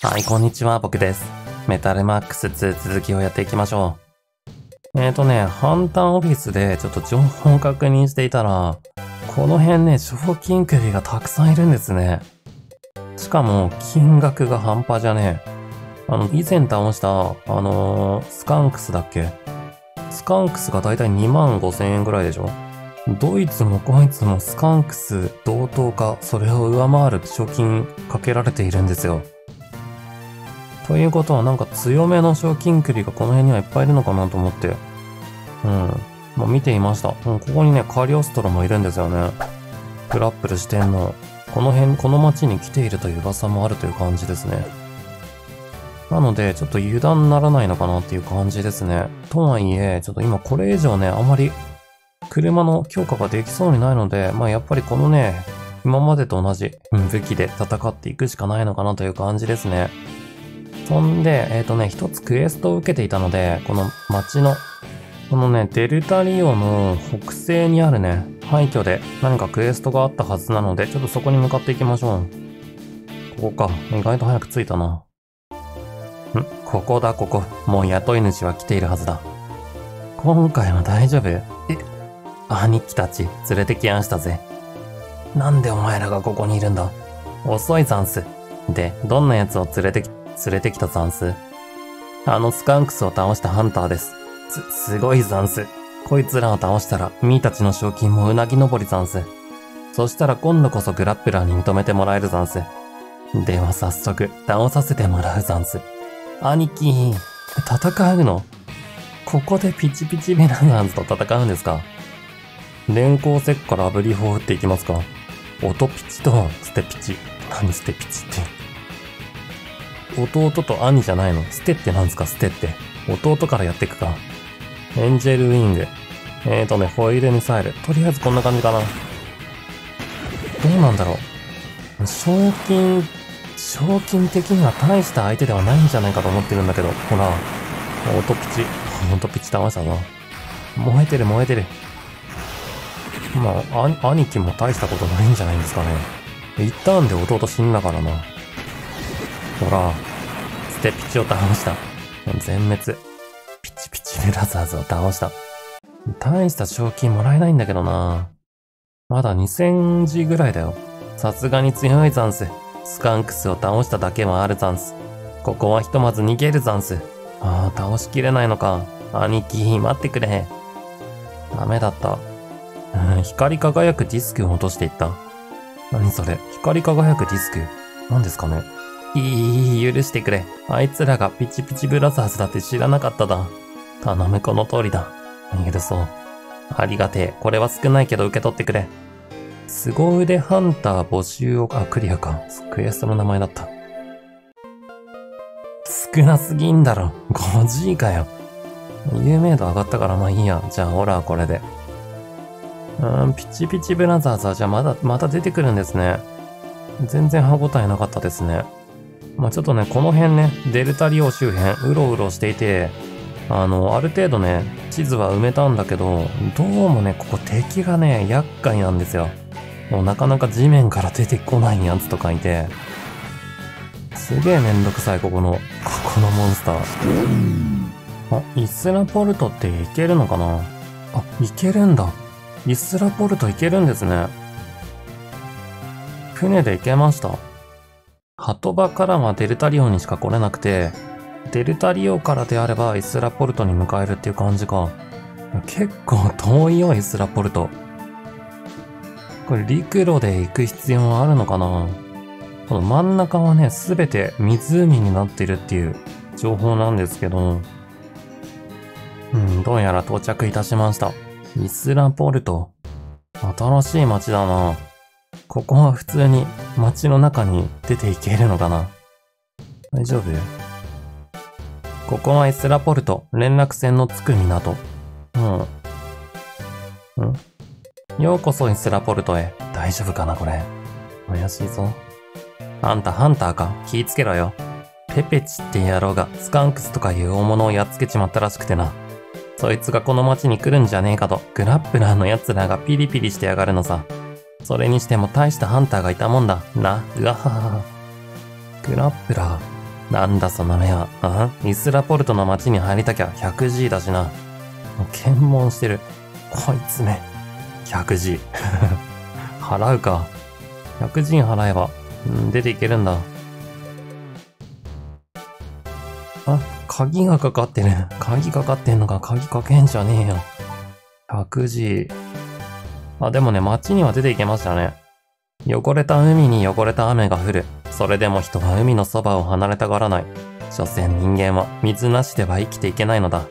はい、こんにちは、僕です。メタルマックス2続きをやっていきましょう。ハンターオフィスでちょっと情報を確認していたら、この辺ね、賞金首がたくさんいるんですね。しかも、金額が半端じゃねえ。以前倒した、スカンクスだっけ？スカンクスがだいたい25,000円ぐらいでしょ？どいつもこいつもスカンクス同等か、それを上回る賞金かけられているんですよ。ということはなんか強めの賞金首がこの辺にはいっぱいいるのかなと思って。見ていました。ここにね、カリオストロもいるんですよね。グラップル四天王。この町に来ているという噂もあるという感じですね。なので、ちょっと油断ならないのかなっていう感じですね。とはいえ、ちょっと今これ以上ね、あまり車の強化ができそうにないので、やっぱりこのね、今までと同じ武器で戦っていくしかないのかなという感じですね。そんで、一つクエストを受けていたので、この町の、このね、デルタリオの北西にあるね、廃墟で何かクエストがあったはずなので、ちょっとそこに向かっていきましょう。ここか。意外と早く着いたな。ここだ、ここ。もう雇い主は来ているはずだ。今回は大丈夫？兄貴たち、連れてきやんしたぜ。なんでお前らがここにいるんだ？遅いざんす。で、どんな奴を連れてきたざんす？スカンクスを倒したハンターです。すごいざんす。こいつらを倒したら、ミーたちの賞金もうなぎ登りざんす。そしたら今度こそグラップラーに認めてもらえるざんす。では早速、倒させてもらうざんす。兄貴、戦うの？ここでピチピチベラザーズと戦うんですか？電光石火ラブリー砲撃っていきますか？音ピチとステピチ。何ステピチって。弟と兄じゃないの？ステってなんですか？ステって。弟からやっていくか。エンジェルウィング。ホイールミサイル。とりあえずこんな感じかな。どうなんだろう。賞金的には大した相手ではないんじゃないかと思ってるんだけど。ほら。音ピチ倒したな。燃えてる。兄貴も大したことないんじゃないんですかね。一旦で弟死んだからな。ほら。ステピチを倒した。全滅。ピチピチブラザーズを倒した。大した賞金もらえないんだけどな。まだ2000字ぐらいだよ。さすがに強いざんす。スカンクスを倒しただけはあるざんす。ここはひとまず逃げるざんす。倒しきれないのか。兄貴、待ってくれ。ダメだった。光り輝くディスクを落としていった。何それ？光り輝くディスク？何ですかね？許してくれ。あいつらがピチピチブラザーズだって知らなかっただ。頼む、この通りだ。許そう。ありがてえ。これは少ないけど受け取ってくれ。凄腕ハンター募集を、クリアか。クエストの名前だった。少なすぎんだろ。5G かよ。有名度上がったからいいや。じゃあ、ほら、これで。ピチピチブラザーズはじゃあまた出てくるんですね。全然歯応えなかったですね。ちょっとね、この辺ね、デルタリオ周辺、うろうろしていて、ある程度ね、地図は埋めたんだけど、どうもね、ここ敵がね、厄介なんですよ。もうなかなか地面から出てこないやつとかいて、すげえめんどくさい、ここのモンスター。イスラポルトっていけるのかな？いけるんだ。イスラポルトいけるんですね。船で行けました。ハトバからはデルタリオにしか来れなくて、デルタリオからであればイスラポルトに向かえるっていう感じか。結構遠いよ、イスラポルト。これ陸路で行く必要はあるのかな？この真ん中はね、すべて湖になってるっていう情報なんですけど、どうやら到着いたしました。イスラポルト。新しい街だな。ここは普通に街の中に出ていけるのかな？大丈夫？ここはイスラポルト。連絡船の着く港。ようこそイスラポルトへ。大丈夫かなこれ。怪しいぞ。あんたハンターか？気ぃつけろよ。ペペチって野郎がスカンクスとかいう大物をやっつけちまったらしくてな。そいつがこの町に来るんじゃねえかと、グラップラーの奴らがピリピリしてやがるのさ。それにしても大したハンターがいたもんだ。うわははは。グラップラー。 なんだその目は。イスラポルトの町に入りたきゃ 100G だしな。もう検問してる。こいつめ。100G。払うか。100G 払えば、出ていけるんだ。鍵がかかってる。鍵かかってんのか、鍵かけんじゃねえよ。100G。でもね、街には出ていけましたね。汚れた海に汚れた雨が降る。それでも人は海のそばを離れたがらない。所詮人間は水なしでは生きていけないのだ。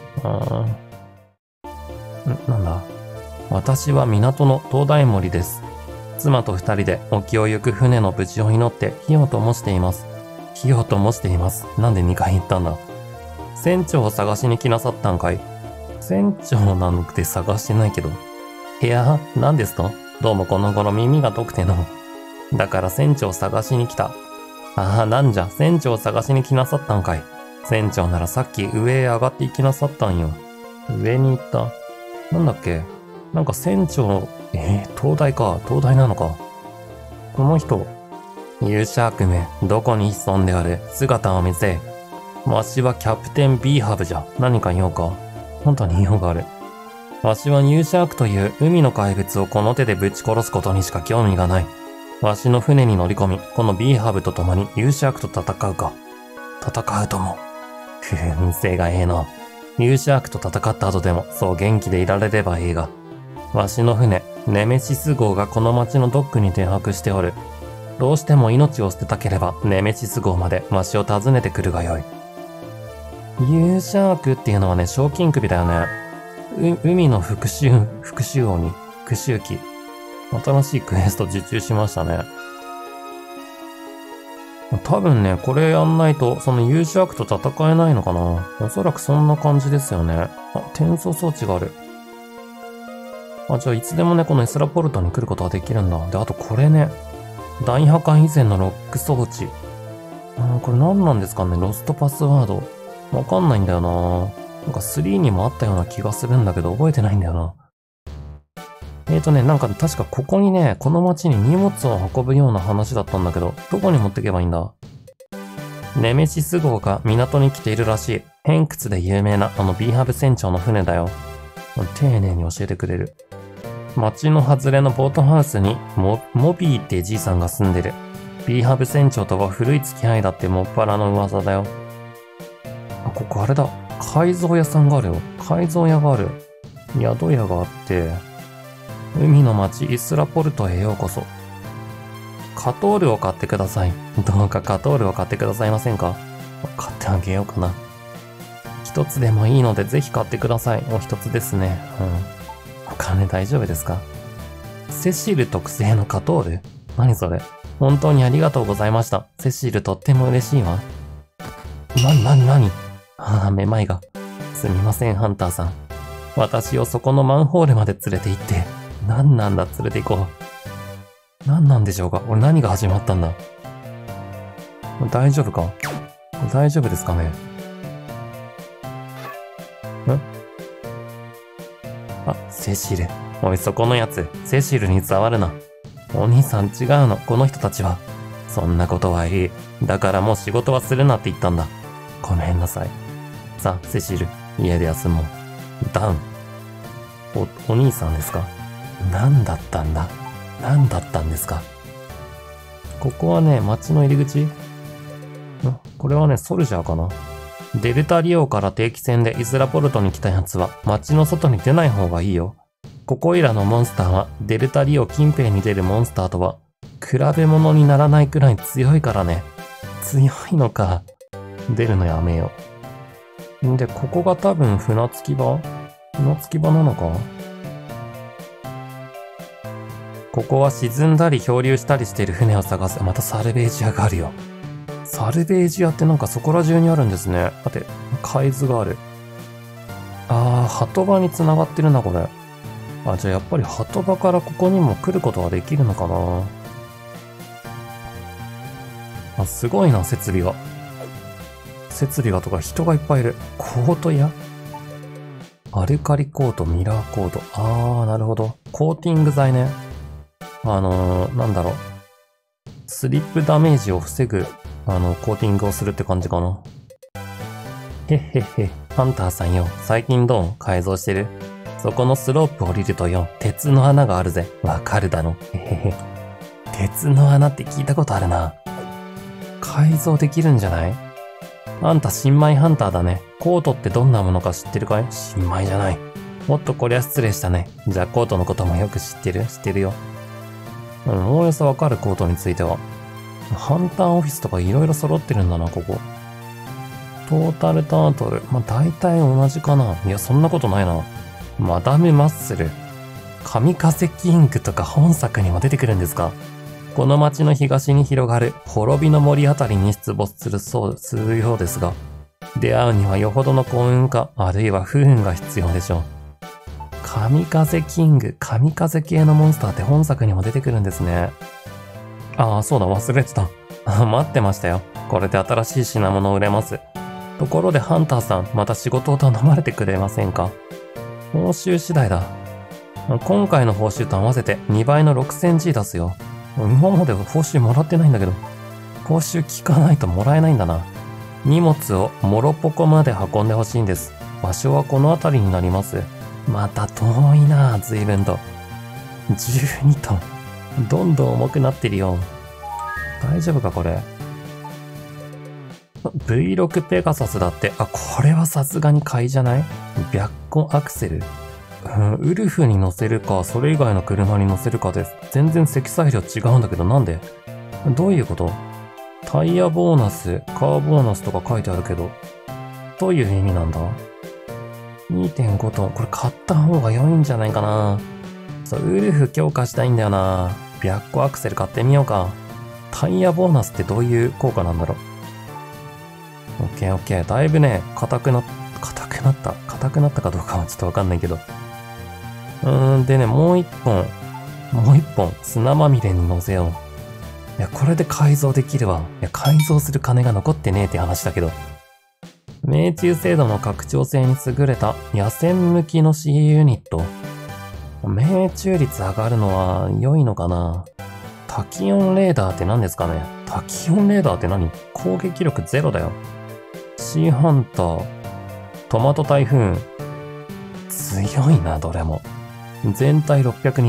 なんだ。私は港の灯台森です。妻と二人で沖を行く船の無事を祈って火を灯しています。火を灯しています。なんで2回言ったんだ。船長を探しに来なさったんかい。船長なんて探してないけど。いや、何ですと？どうもこの頃耳が遠くての。だから船長を探しに来た。なんじゃ、船長を探しに来なさったんかい。船長ならさっき上へ上がって行きなさったんよ。上に行った。なんだっけ？なんか船長、灯台か。灯台なのか。この人。ユーシャークめ、どこに潜んである？姿を見せ。わしはキャプテン B ハブじゃ。何か用か？本当に用がある。わしはニューシャークという海の怪物をこの手でぶち殺すことにしか興味がない。わしの船に乗り込み、この B ハブと共にユーシャークと戦うか。戦うとも。運勢がええの。ユーシャークと戦った後でも、そう元気でいられればええが。わしの船、ネメシス号がこの町のドックに停泊しておる。どうしても命を捨てたければ、ネメシス号までわしを訪ねてくるがよい。ユーシャークっていうのはね、賞金首だよね。海の復讐鬼、復讐機。新しいクエスト受注しましたね。多分ね、これやんないと、そのユーシャークと戦えないのかな。おそらくそんな感じですよね。転送装置がある。じゃあいつでもね、このエスラポルトに来ることができるんだ。で、あとこれね。大破壊以前のロック装置。これ何なんですかね。ロストパスワード。わかんないんだよな。なんか3にもあったような気がするんだけど、覚えてないんだよな。なんか確かここにね、この町に荷物を運ぶような話だったんだけど、どこに持ってけばいいんだ？ネメシス号が港に来ているらしい。偏屈で有名なB ハブ船長の船だよ。丁寧に教えてくれる。町の外れのボートハウスにモビーってじいさんが住んでる。B ハブ船長とは古い付き合いだってもっぱらの噂だよ。ここあれだ。改造屋さんがあるよ。改造屋がある。宿屋があって、海の町イスラポルトへようこそ。カトールを買ってください。どうかカトールを買ってくださいませんか？買ってあげようかな。一つでもいいのでぜひ買ってください。お一つですね。お金大丈夫ですか？セシル特製のカトール？何それ？本当にありがとうございました。セシルとっても嬉しいわ。何？めまいが。すみません、ハンターさん。私をそこのマンホールまで連れて行って。何なんだ、連れて行こう。何なんでしょうか？俺何が始まったんだ？大丈夫か？大丈夫ですかね？セシル。おい、そこのやつ、セシルに触るな。お兄さん違うの、この人たちは。そんなことはいい。だからもう仕事はするなって言ったんだ。ごめんなさい。さあ、セシル、家で休もう。ダウン。お兄さんですか？何だったんだ？何だったんですか？ここはね、町の入り口？これはね、ソルジャーかな。デルタリオから定期船でイスラポルトに来たやつは町の外に出ない方がいいよ。ここいらのモンスターはデルタリオ近辺に出るモンスターとは比べ物にならないくらい強いからね。強いのか。出るのやめよう。で、ここが多分船着き場なのか？ここは沈んだり漂流したりしている船を探す。またサルベージ屋があるよ。サルベージ屋ってなんかそこら中にあるんですね。待って、海図がある。鳩場に繋がってるな、これ。じゃあやっぱり鳩場からここにも来ることができるのかな。すごいな、設備が。設備がとか人がいっぱいいる。コート屋？アルカリコート、ミラーコート。なるほど。コーティング剤ね。なんだろう。 スリップダメージを防ぐ、コーティングをするって感じかな。へっへっへ、ハンターさんよ、最近どう改造してる？そこのスロープ降りるとよ、鉄の穴があるぜ。わかるだろ。へへへ。鉄の穴って聞いたことあるな。改造できるんじゃない？あんた新米ハンターだね。コートってどんなものか知ってるかい？新米じゃない。もっとこりゃ失礼したね。じゃあコートのこともよく知ってる？知ってるよ。おおよそわかるコートについては。ハンターオフィスとかいろいろ揃ってるんだな、ここ。トータルタートル。まあ、大体同じかな。いや、そんなことないな。マダムマッスル。神風キングとか本作にも出てくるんですか？この町の東に広がる滅びの森あたりに出没するようですが、出会うにはよほどの幸運か、あるいは不運が必要でしょう。神風キング、神風系のモンスターって本作にも出てくるんですね。ああ、そうだ、忘れてた。待ってましたよ。これで新しい品物を売れます。ところでハンターさん、また仕事を頼まれてくれませんか？報酬次第だ。今回の報酬と合わせて2倍の 6000G 出すよ。今まで報酬もらってないんだけど。報酬聞かないともらえないんだな。荷物をモロポコまで運んでほしいんです。場所はこの辺りになります。また遠いなぁ、随分と。12トン。どんどん重くなってるよ。大丈夫かこれ。V6 ペガサスだって。あ、これはさすがに買いじゃない？白虎アクセル。ウルフに乗せるか、それ以外の車に乗せるかです。全然積載量違うんだけどなんで？どういうこと？タイヤボーナス、カーボーナスとか書いてあるけど。どういう意味なんだ？ 2.5 トン。これ買った方が良いんじゃないかな。そう、ウルフ強化したいんだよな。白虎アクセル買ってみようか。タイヤボーナスってどういう効果なんだろう。オッケーオッケー。だいぶね、硬くなったかどうかはちょっとわかんないけど。でね、もう一本、砂まみれに乗せよう。いや、これで改造できるわ。いや、改造する金が残ってねえって話だけど。命中精度の拡張性に優れた野戦向きの C ユニット。命中率上がるのは良いのかな？タキオンレーダーって何ですかね？タキオンレーダーって何？攻撃力ゼロだよ。C ハンター、トマト台風。強いな、どれも。全体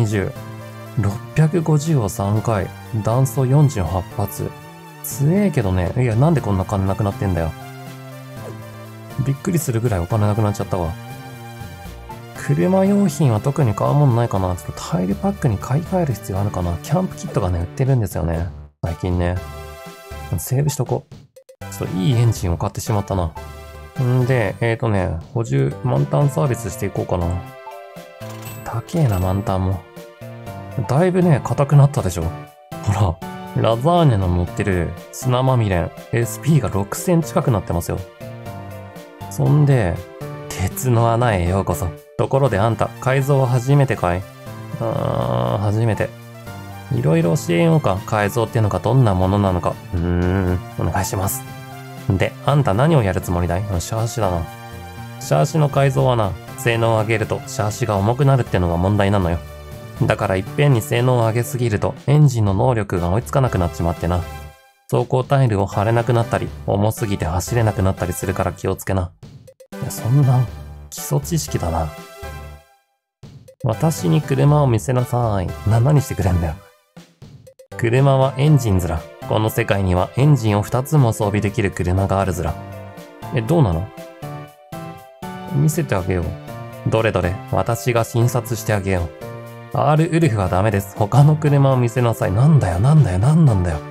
620。650を3回。弾倉48発。強えけどね。いや、なんでこんな金なくなってんだよ。びっくりするぐらいお金なくなっちゃったわ。車用品は特に買うもんないかな。ちょっとタイルパックに買い替える必要あるかな。キャンプキットがね、売ってるんですよね。最近ね。セーブしとこう。ちょっといいエンジンを買ってしまったな。んで、補充、満タンサービスしていこうかな。高えな、満タンも。だいぶね、硬くなったでしょ。ほら、ラザーネの乗ってる砂まみれん、SP が6000近くなってますよ。そんで、鉄の穴へようこそ。ところであんた、改造は初めてかい？初めて。いろいろ教えようか。改造ってのがどんなものなのか。お願いします。で、あんた何をやるつもりだい？シャーシだな。シャーシの改造はな、性能を上げるとシャーシが重くなるってのが問題なのよ。だからいっぺんに性能を上げすぎるとエンジンの能力が追いつかなくなっちまってな。走行タイルを貼れなくなったり、重すぎて走れなくなったりするから気をつけな。いや、そんな基礎知識だな。私に車を見せなさい。何してくれんだよ。車はエンジンずら。この世界にはエンジンを2つも装備できる車があるずら。どうなの？見せてあげよう。どれどれ、私が診察してあげよう。R ウルフはダメです。他の車を見せなさい。なんだよ、なんなんだよ。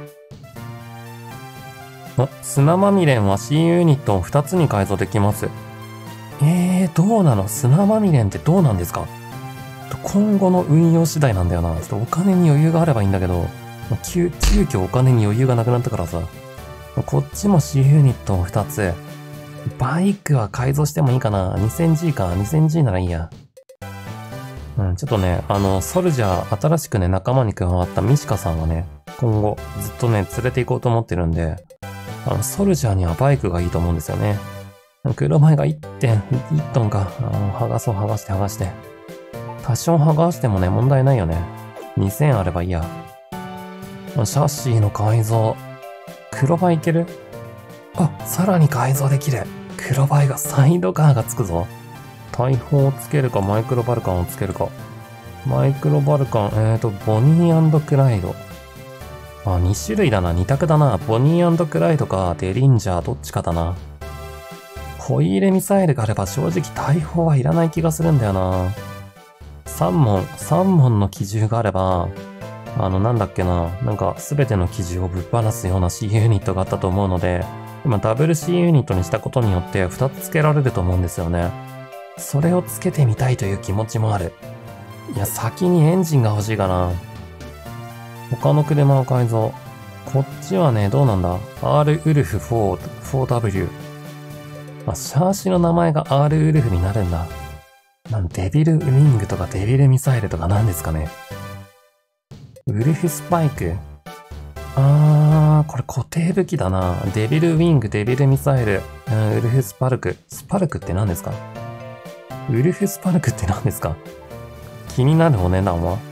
砂まみれんは C ユニットを2つに改造できます。どうなの？砂まみれんってどうなんですか？今後の運用次第なんだよな。ちょっとお金に余裕があればいいんだけど、急遽お金に余裕がなくなったからさ。こっちも C ユニットを2つ。バイクは改造してもいいかな。 2000G か。2000G ならいいや。ちょっとね、ソルジャー、新しくね、仲間に加わったミシカさんはね、今後、ずっとね、連れて行こうと思ってるんで、ソルジャーにはバイクがいいと思うんですよね。黒前が1トンか。剥がして。多少剥がしてもね、問題ないよね。2000あればいいや。 シャッシーの改造。黒バイいける？あ、さらに改造できる。黒バイがサイドカーがつくぞ。大砲をつけるか、マイクロバルカンをつけるか。マイクロバルカン、ボニー&クライド。あ、2種類だな、2択だな。ボニー&クライドか、デリンジャー、どっちかだな。ホイールミサイルがあれば正直大砲はいらない気がするんだよな。3問の機銃があれば、なんだっけな、なんか全ての機銃をぶっ放すような C ユニットがあったと思うので、今ダブル C ユニットにしたことによって2つ付けられると思うんですよね。それをつけてみたいという気持ちもある。いや、先にエンジンが欲しいかな。他の車を改造。こっちはね、どうなんだ？ R ウルフ 4W。あ、シャーシの名前が R ウルフになるんだ。デビルウィングとかデビルミサイルとか何ですかね。ウルフスパイク。これ固定武器だな。デビルウィング、デビルミサイル、ウルフスパルク。スパルクって何ですか？ウルフスパルクって何ですか？気になるお値段は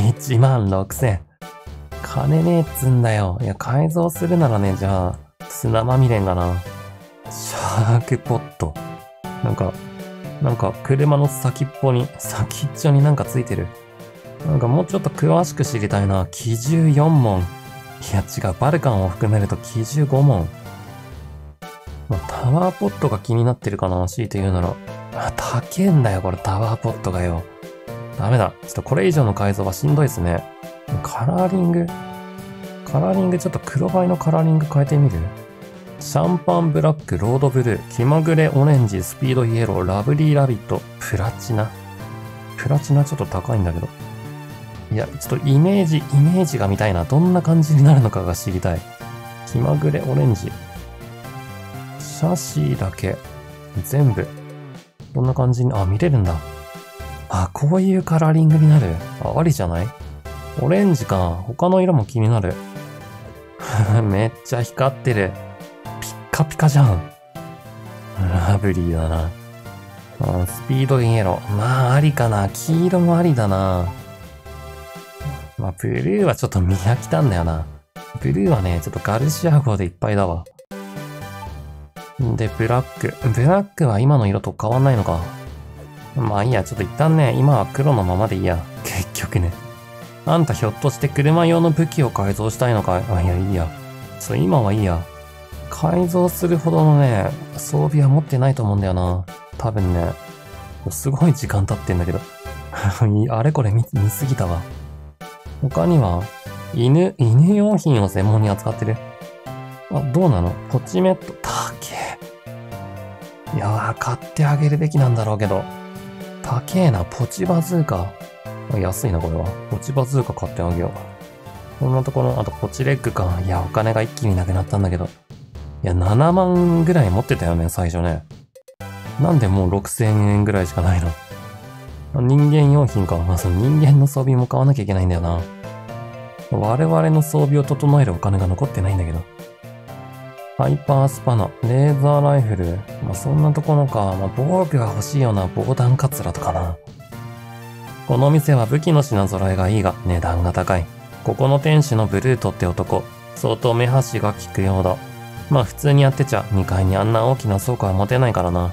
16,000。金ねえっつんだよ。いや、改造するならね、じゃあ、砂まみれんがな。シャークポット。なんか、車の先っちょになんかついてる。なんかもうちょっと詳しく知りたいな。機銃4問。いや違う、バルカンを含めると機銃5問。タワーポットが気になってるかな、強いて言うなら。高えんだよ、これタワーポットがよ。ダメだ。ちょっとこれ以上の改造はしんどいですね。カラーリングちょっと黒バイのカラーリング変えてみる？シャンパンブラック、ロードブルー、気まぐれオレンジ、スピードイエロー、ラブリーラビット、プラチナちょっと高いんだけど。いや、ちょっとイメージが見たいな。どんな感じになるのかが知りたい。気まぐれオレンジ。シャシーだけ。全部。どんな感じに、見れるんだ。こういうカラーリングになる。ありじゃない？オレンジか。他の色も気になる。めっちゃ光ってる。ピッカピカじゃん。ラブリーだな。スピードイエロー。ありかな。黄色もありだな。ブルーはちょっと見飽きたんだよな。ブルーはね、ちょっとガルシア号でいっぱいだわ。で、ブラックは今の色と変わんないのか。いいや、ちょっと一旦ね、今は黒のままでいいや。結局ね。あんたひょっとして車用の武器を改造したいのかい？いや、いいや。今はいいや。改造するほどのね、装備は持ってないと思うんだよな。多分ね。すごい時間経ってんだけど。あれこれ見すぎたわ。他には、犬用品を専門に扱ってる。どうなの？ポチメット、高え。いや買ってあげるべきなんだろうけど。高えな、ポチバズーカ。安いな、これは。ポチバズーカ買ってあげよう。こんなところ、あとポチレッグか。いや、お金が一気になくなったんだけど。いや、7万ぐらい持ってたよね、最初ね。なんでもう6000円ぐらいしかないの？人間用品か。その人間の装備も買わなきゃいけないんだよな。我々の装備を整えるお金が残ってないんだけど。ハイパースパナ、レーザーライフル。そんなところか。防具が欲しいような防弾カツラとかな。この店は武器の品揃えがいいが、値段が高い。ここの店主のブルートって男、相当目端が利くようだ。普通にやってちゃ、2階にあんな大きな倉庫は持てないからな。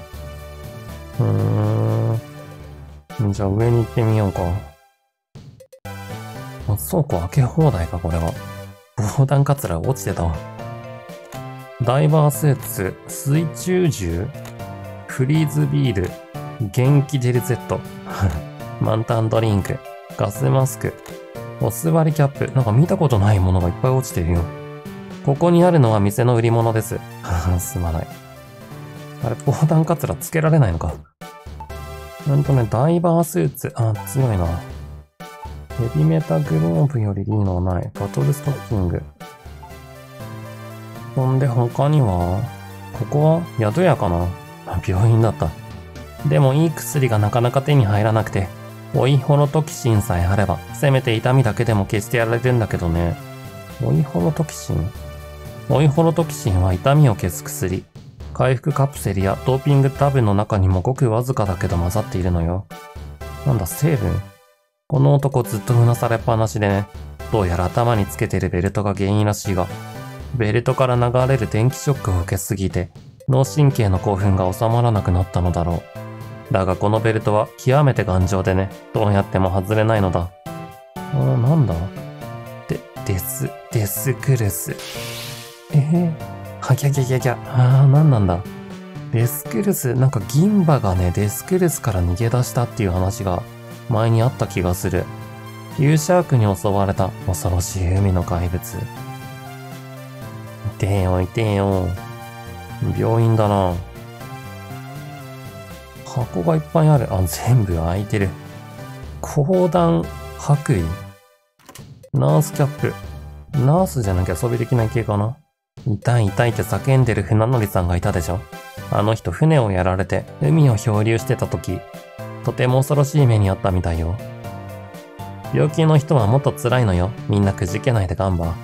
じゃあ上に行ってみようか。倉庫開け放題か、これは。防弾カツラ落ちてたわ。ダイバースーツ、水中銃、フリーズビール、元気ジェル Z、満タンドリンク、ガスマスク、お座りキャップ、なんか見たことないものがいっぱい落ちてるよ。ここにあるのは店の売り物です。すまない。あれ、防弾カツラつけられないのか。ダイバースーツ、強いな。ヘビメタグローブよりいいのはない。バトルストッキング。ほんで他には、ここは宿屋かな？病院だった。でもいい薬がなかなか手に入らなくて、オイホロトキシンさえあれば、せめて痛みだけでも消してやられるんだけどね。オイホロトキシンは痛みを消す薬。回復カプセルやドーピングタブの中にもごくわずかだけど混ざっているのよ。なんだ、成分？この男ずっとうなされっぱなしでね。 どうやら頭につけてるベルトが原因らしいが、ベルトから流れる電気ショックを受けすぎて、脳神経の興奮が収まらなくなったのだろう。だがこのベルトは極めて頑丈でね、どうやっても外れないのだ。なんだ？デスクルス。はぎゃぎゃぎゃぎゃ。なんなんだ。デスクルス、なんか銀歯がね、デスクルスから逃げ出したっていう話が前にあった気がする。ユーシャークに襲われた恐ろしい海の怪物。痛えよ。病院だな。箱がいっぱいある。全部開いてる。高段白衣。ナースキャップ。ナースじゃなきゃ遊びできない系かな。痛いって叫んでる船乗りさんがいたでしょ。あの人船をやられて海を漂流してた時、とても恐ろしい目にあったみたいよ。病気の人はもっと辛いのよ。みんなくじけないでガンバ。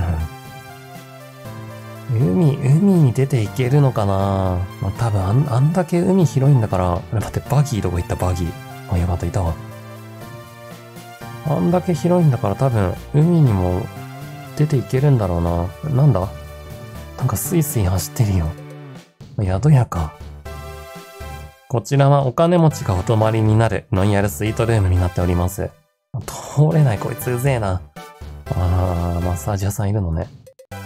海に出ていけるのかな。多分あんだけ海広いんだから、待って、バギーどこ行った？バギー。よかった、いたわ。あんだけ広いんだから多分海にも出ていけるんだろうな。なんだ？なんかスイスイ走ってるよ。宿屋か。こちらはお金持ちがお泊まりになるロイヤルスイートルームになっております。通れない、こいつうぜえな。マッサージ屋さんいるのね。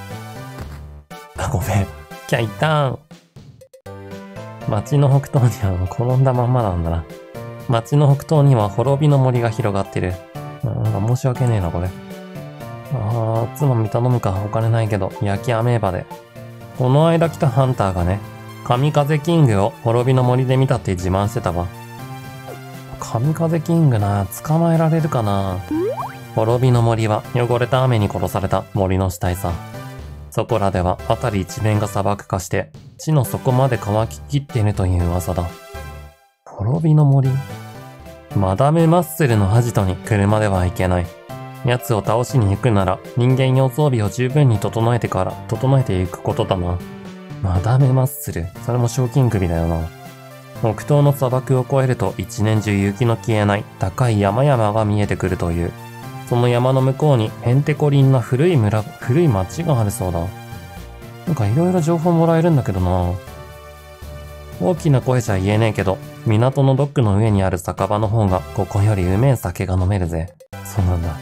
ごめん。キャイターン。街の北東には転んだまんまなんだな。街の北東には滅びの森が広がってる。なんか申し訳ねえな、これ。つまみ頼むか、お金ないけど、焼きアメーバで。この間来たハンターがね、神風キングを滅びの森で見たって自慢してたわ。神風キングな、捕まえられるかな。滅びの森は汚れた雨に殺された森の死体さ。そこらでは辺り一面が砂漠化して、地の底まで乾ききっているという噂だ。滅びの森？マダム・マッスルのアジトに車では行けない。奴を倒しに行くなら人間用装備を十分に整えていくことだな。マダム・マッスル、それも賞金首だよな。北東の砂漠を越えると一年中雪の消えない高い山々が見えてくるという。その山の向こうにヘンテコリンな古い町があるそうだ。なんかいろいろ情報もらえるんだけどな。大きな声じゃ言えねえけど、港のドックの上にある酒場の方がここよりうめえ酒が飲めるぜ。そうなんだ。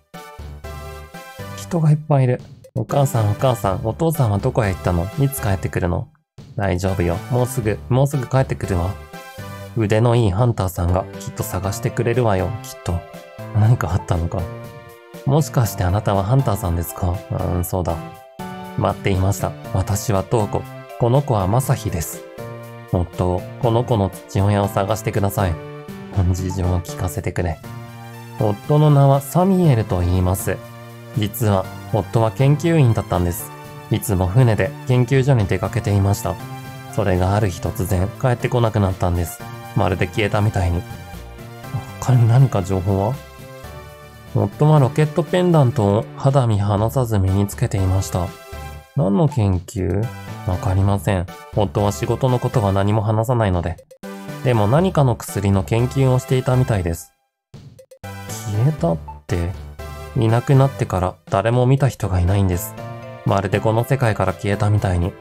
人がいっぱいいる。お母さん、お父さんはどこへ行ったの？いつ帰ってくるの？大丈夫よ。もうすぐ帰ってくるわ。腕のいいハンターさんがきっと探してくれるわよ、きっと。何かあったのか。もしかしてあなたはハンターさんですか？そうだ。待っていました。私はトウコ。この子はマサヒです。夫を、この子の父親を探してください。事情を聞かせてくれ。夫の名はサミエルと言います。実は、夫は研究員だったんです。いつも船で研究所に出かけていました。それがある日突然帰ってこなくなったんです。まるで消えたみたいに。他に何か情報は？夫はロケットペンダントを肌身離さず身につけていました。何の研究？わかりません。夫は仕事のことは何も話さないので。でも何かの薬の研究をしていたみたいです。消えたって？いなくなってから誰も見た人がいないんです。まるでこの世界から消えたみたいに。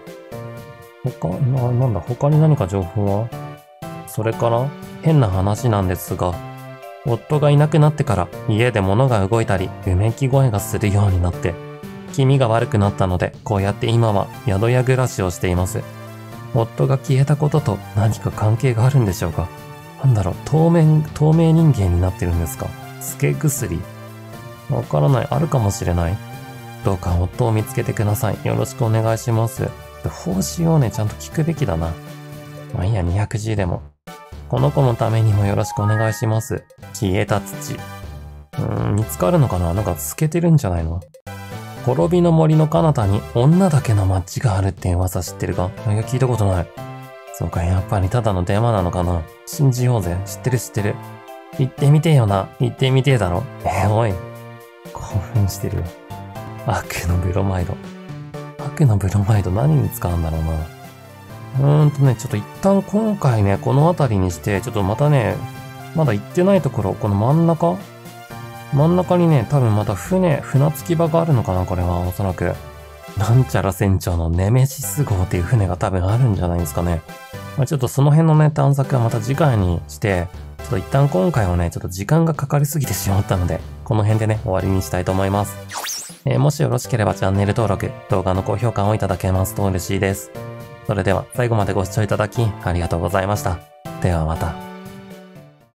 他に何か情報は？それから変な話なんですが、夫がいなくなってから家で物が動いたり、うめき声がするようになって、気味が悪くなったので、こうやって今は宿屋暮らしをしています。夫が消えたことと何か関係があるんでしょうか？透明人間になってるんですか？つけ薬？わからない。あるかもしれない。どうか夫を見つけてください。よろしくお願いします。報酬をね、ちゃんと聞くべきだな。まあいいや、210でも。この子のためにもよろしくお願いします。消えた土。見つかるのかな？なんか透けてるんじゃないの？滅びの森の彼方に女だけの街があるって噂知ってるか？いや、聞いたことない。そうか、やっぱりただのデマなのかな？信じようぜ。知ってる。行ってみてえよな。行ってみてえだろ。おい。興奮してる。悪のブロマイド。何に使うんだろうな。ちょっと一旦今回ね、この辺りにして、ちょっとまたね、まだ行ってないところ、この真ん中真ん中にね、多分また船着き場があるのかな、これは、おそらく。なんちゃら船長のネメシス号っていう船が多分あるんじゃないですかね。ちょっとその辺のね、探索はまた次回にして、ちょっと一旦今回はね、ちょっと時間がかかりすぎてしまったので、この辺でね、終わりにしたいと思います。もしよろしければチャンネル登録、動画の高評価をいただけますと嬉しいです。それでは最後までご視聴いただきありがとうございました。ではまた。